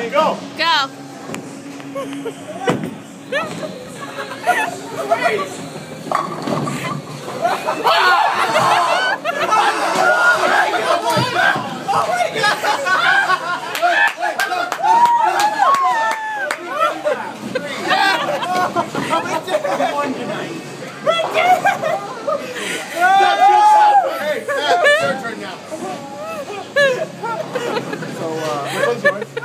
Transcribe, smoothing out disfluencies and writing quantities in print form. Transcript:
Go. Go. Hey, Matt, it's your turn now. So, which one's yours?